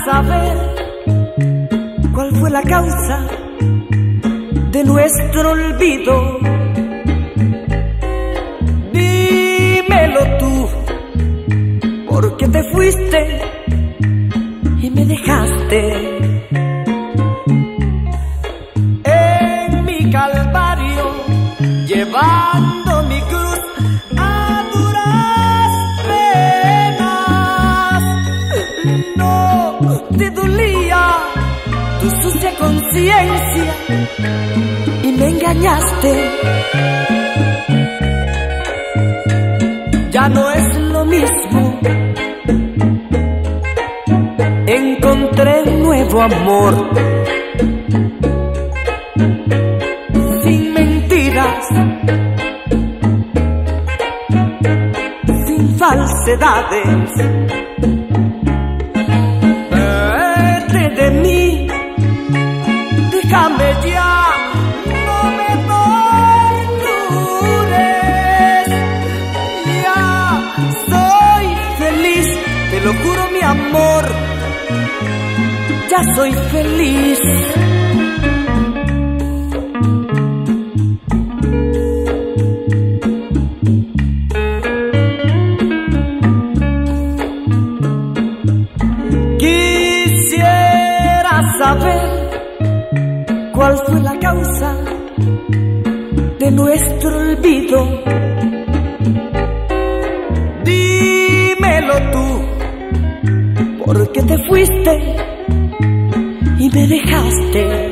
saber cuál fue la causa de nuestro olvido. Dímelo tú, ¿por qué te fuiste y me dejaste? En mi calvario, llevando mi cruz a duras penas. No te dolía tu sucia conciencia y me engañaste. Ya no es lo mismo, encontré un nuevo amor. Sin mentiras, sin falsedades. Vete de mí, déjame ya, no me tortures. Ya soy feliz, te lo juro mi amor, ya soy feliz. Quisiera saber cuál fue la causa de nuestro olvido. Dímelo tú, ¿por qué te fuiste y me dejaste?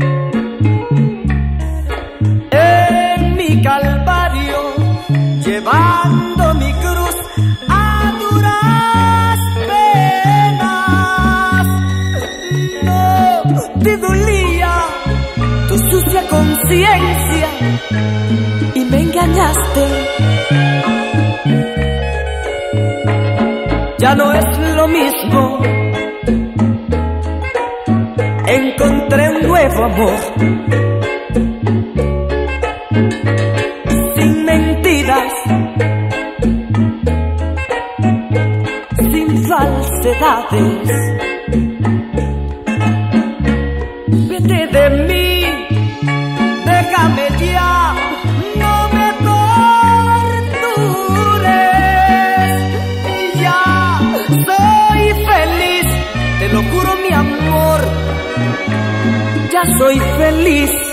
En mi calvario, llevando mi cruz a duras penas. No te dolía tu sucia conciencia y me engañaste. Ya no es lo mismo, encontré un nuevo amor. Sin mentiras, sin falsedades. Vete de mí, déjame ya, no me tortures. Ya soy feliz, te lo juro mi amor, ya soy feliz.